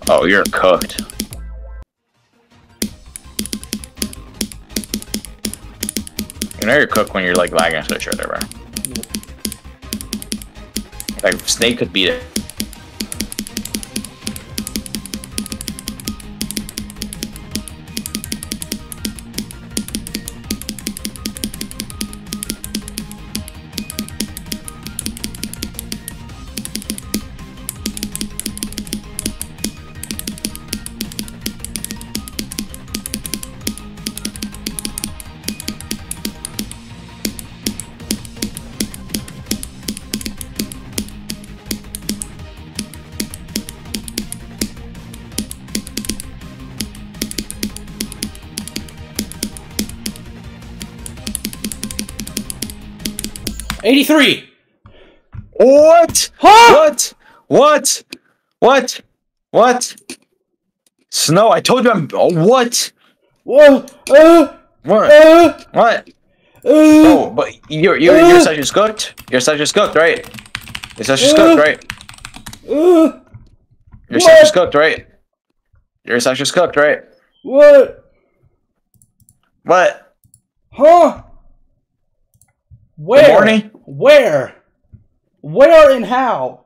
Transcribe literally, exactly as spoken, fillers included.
Oh, you're cooked. You know you're cooked when you're like lagging a switch or whatever. Like Snake could beat it. eighty-three! What? Huh? What? What? What? What? Snow, I told you I'm. Oh, what? Whoa! Uh, What? uh, What? uh, Oh, but your your uh, your such is cooked. Your such is cooked, right? Your such is uh, cooked, right? uh, Your what? such is cooked, right? Your such is cooked, right? What? What? Huh? Where? Good morning. Where? Where and how?